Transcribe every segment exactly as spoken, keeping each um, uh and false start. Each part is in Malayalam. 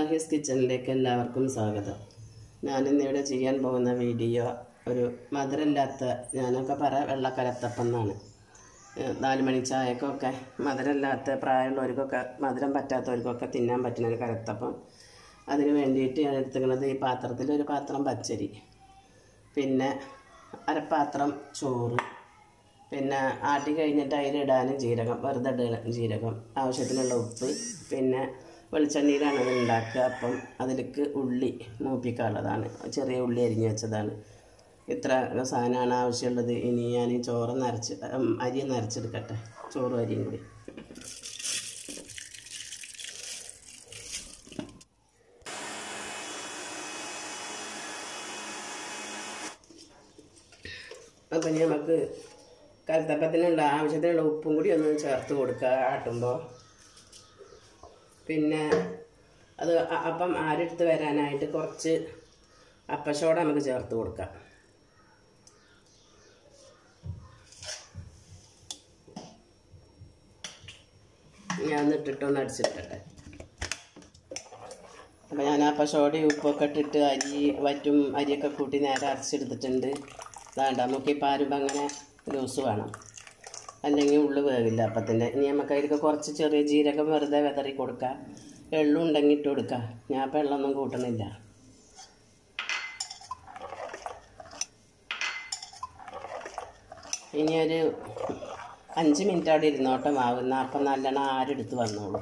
ഷാഹിസ് കിച്ചണിലേക്ക് എല്ലാവർക്കും സ്വാഗതം. ഞാനിന്നിവിടെ ചെയ്യാൻ പോകുന്ന വീഡിയോ ഒരു മധുരമില്ലാത്ത, ഞാനൊക്കെ പറ വെള്ളക്കരത്തപ്പം എന്നാണ്. നാല് മണി ചായക്കൊക്കെ മധുരമില്ലാത്ത പ്രായമുള്ളവർക്കൊക്കെ മധുരം പറ്റാത്തവർക്കൊക്കെ തിന്നാൻ പറ്റുന്ന ഒരു കരത്തപ്പം. അതിന് വേണ്ടിയിട്ട് ഞാൻ എടുത്തുക്കുന്നത് ഈ പാത്രത്തിൽ ഒരു പാത്രം പച്ചരി, പിന്നെ അരപ്പാത്രം ചോറ്, പിന്നെ ആട്ടി കഴിഞ്ഞിട്ട് അതിലിടാനും ജീരകം, വെറുതെ ഇടണം ജീരകം, ആവശ്യത്തിനുള്ള ഉപ്പ്, പിന്നെ വെളിച്ചെണ്ണയിലാണ് അത് ഉണ്ടാക്കുക. അപ്പം അതിലേക്ക് ഉള്ളി മൂപ്പിക്കാനുള്ളതാണ്, ചെറിയ ഉള്ളി അരിഞ്ഞ് വെച്ചതാണ്. ഇത്ര സാധനമാണ് ആവശ്യമുള്ളത്. ഇനി ഞാൻ ഈ ചോറ് നരച്ച് അരി നരച്ചെടുക്കട്ടെ, ചോറും അരിയും കൂടി. അപ്പം ഇനി നമുക്ക് കലത്തപ്പത്തിനുള്ള ആവശ്യത്തിനുള്ള ഉപ്പും കൂടി ഒന്ന് ചേർത്ത് കൊടുക്കുക ആട്ടുമ്പോൾ. പിന്നെ അത് അപ്പം ആരെടുത്ത് വരാനായിട്ട് കുറച്ച് അപ്പസോഡ നമുക്ക് ചേർത്ത് കൊടുക്കാം. ഞാൻ ഇട്ടിട്ടൊന്ന് അടിച്ചിട്ടെ. അപ്പം ഞാൻ അപ്പസോഡയും ഉപ്പൊക്കെ ഇട്ടിട്ട് അരി വറ്റും അരിയൊക്കെ കൂട്ടി നേരെ അരച്ചെടുത്തിട്ടുണ്ട്. വേണ്ട, നമുക്ക് പാരുമ്പോൾ അങ്ങനെ ലൂസ് വേണം, അല്ലെങ്കിൽ ഉള്ളു വേവില്ല അപ്പത്തിൻ്റെ. ഇനി നമുക്ക് അതിലേക്ക് കുറച്ച് ചെറിയ ജീരകം വെറുതെ വിതറി കൊടുക്കാം, എള്ളും ഉണ്ടെങ്കിൽ ഇട്ട് കൊടുക്കാം. ഞാൻ അപ്പം എള്ളൊന്നും കൂട്ടണില്ല. ഇനി ഒരു അഞ്ച് മിനിറ്റ് അവിടെ ഇരുന്നോട്ടെ മാവുന്ന, അപ്പം നല്ലോണം ആരെടുത്ത് വന്നോളൂ.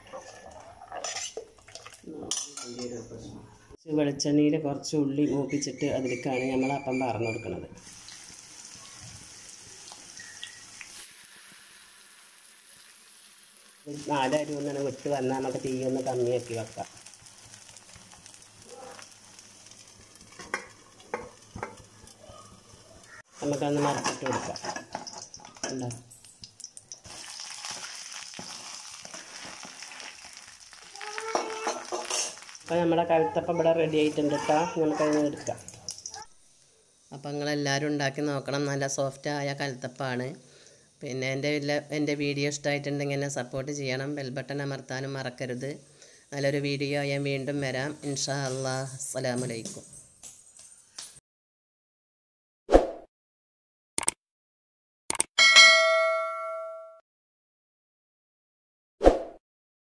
വെളിച്ചെണ്ണയിൽ കുറച്ച് ഉള്ളി മൂപ്പിച്ചിട്ട് അതിലേക്കാണ് നമ്മൾ അപ്പം പറഞ്ഞു കൊടുക്കുന്നത്. നാലരി ഒന്നിനെ വിട്ട് വന്നാൽ നമുക്ക് തീ ഒന്ന് കമ്മിയാക്കി വെക്കാം. നമുക്കൊന്ന് മറച്ചിട്ട് കൊടുക്കാം. ഉണ്ടോ? അപ്പോൾ നമ്മുടെ കഴുത്തപ്പം ഇവിടെ റെഡി ആയിട്ടുണ്ട് കേട്ടോ. നമുക്കതിന് എടുക്കാം. അപ്പം നിങ്ങളെല്ലാവരും ഉണ്ടാക്കി നോക്കണം. നല്ല സോഫ്റ്റായ കഴുത്തപ്പമാണ്. പിന്നെ എൻ്റെ എൻ്റെ വീഡിയോ ഇഷ്ടമായിട്ടുണ്ടെങ്കിൽ എന്നെ സപ്പോർട്ട് ചെയ്യണം. ബെൽ ബട്ടൺ അമർത്താനും മറക്കരുത്. നല്ലൊരു വീഡിയോ ഞാൻ വീണ്ടും വരാം. ഇൻഷാ അല്ലാഹ്. അസ്സലാമു അലൈക്കും.